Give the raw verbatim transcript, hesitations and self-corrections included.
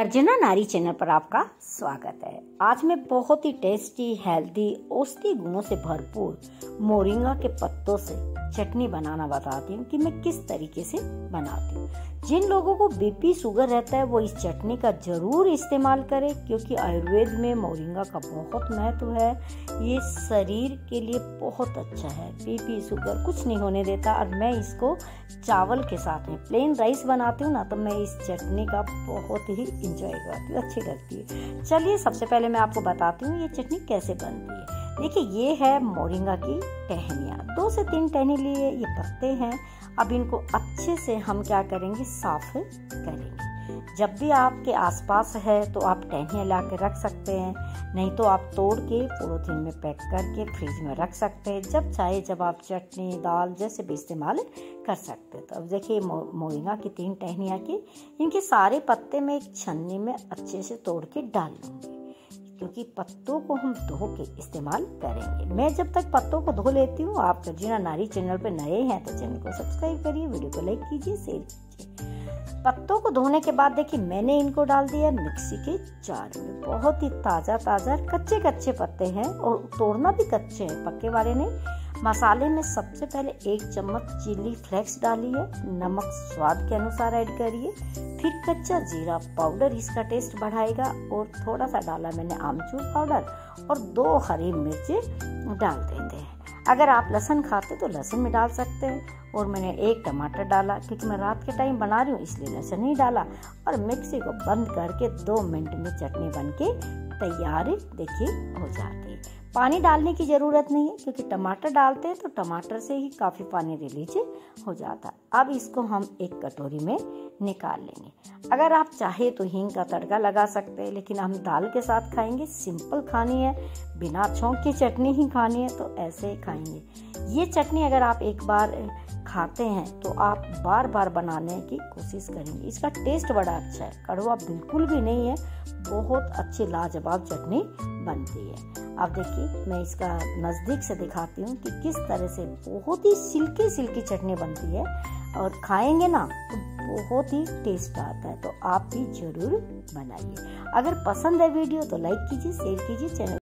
अर्चना नारी चैनल पर आपका स्वागत है। आज मैं बहुत ही टेस्टी, हेल्दी, औषधि गुणों से भरपूर मोरिंगा के पत्तों से चटनी बनाना बताती हूँ कि मैं किस तरीके से बनाती हूँ। जिन लोगों को बीपी शुगर रहता है वो इस चटनी का जरूर इस्तेमाल करें, क्योंकि आयुर्वेद में मोरिंगा का बहुत महत्व है। ये शरीर के लिए बहुत अच्छा है, बीपी शुगर कुछ नहीं होने देता। और मैं इसको चावल के साथ में प्लेन राइस बनाती हूँ ना, तो मैं इस चटनी का बहुत ही इंजॉय करती हूँ, अच्छी लगती है। चलिए सबसे पहले मैं आपको बताती हूँ ये चटनी कैसे बनती है। देखिए, ये है मोरिंगा की टहनियाँ, दो से तीन टहनी लिए, ये पत्ते हैं। अब इनको अच्छे से हम क्या करेंगे, साफ करेंगे। जब भी आपके आसपास है तो आप टहनियाँ ला के रख सकते हैं, नहीं तो आप तोड़ के पॉलीथीन में पैक करके फ्रिज में रख सकते हैं। जब चाहे जब आप चटनी, दाल जैसे भी इस्तेमाल कर सकते हैं। तो अब देखिए मोरिंगा की तीन टहनियाँ की, इनके सारे पत्ते मैं एक छन्नी में अच्छे से तोड़ के डाल लूँगी, क्योंकि पत्तों को हम धो के इस्तेमाल करेंगे। मैं जब तक पत्तों को धो लेती हूँ, आप अर्चना नारी चैनल पे नए हैं तो चैनल को सब्सक्राइब करिए, वीडियो को लाइक कीजिए, शेयर कीजिए। पत्तों को धोने के बाद देखिए मैंने इनको डाल दिया मिक्सी के जार में। बहुत ही ताज़ा ताज़ा कच्चे कच्चे पत्ते हैं और तोड़ना भी कच्चे हैं, पक्के वाले नहीं। मसाले में सबसे पहले एक चम्मच चिली फ्लेक्स डालिए, नमक स्वाद के अनुसार ऐड करिए, फिर कच्चा जीरा पाउडर इसका टेस्ट बढ़ाएगा, और थोड़ा सा डाला मैंने आमचूर पाउडर, और दो हरी मिर्च डाल देते हैं। अगर आप लहसुन खाते तो लहसुन भी डाल सकते हैं, और मैंने एक टमाटर डाला, क्योंकि मैं रात के टाइम बना रही हूँ इसलिए लहसुन नहीं डाला। और मिक्सी को बंद करके दो मिनट में चटनी बनके तैयार देखिए हो जाती है। पानी डालने की ज़रूरत नहीं है, क्योंकि टमाटर डालते हैं तो टमाटर से ही काफ़ी पानी रिलीज हो जाता है। अब इसको हम एक कटोरी में निकाल लेंगे। अगर आप चाहे तो हींग का तड़का लगा सकते हैं, लेकिन हम दाल के साथ खाएंगे, सिंपल खानी है, बिना छौंक की चटनी ही खानी है, तो ऐसे ही खाएंगे। ये चटनी अगर आप एक बार खाते हैं तो आप बार बार बनाने की कोशिश करेंगे। इसका टेस्ट बड़ा अच्छा है, कड़वा बिल्कुल भी नहीं है, बहुत अच्छी लाजवाब चटनी बनती है। अब देखिए मैं इसका नज़दीक से दिखाती हूँ कि किस तरह से बहुत ही सिल्की सिल्की चटनी बनती है, और खाएंगे ना तो बहुत ही टेस्ट आता है। तो आप भी जरूर बनाइए। अगर पसंद है वीडियो तो लाइक कीजिए, शेयर कीजिए, चैनल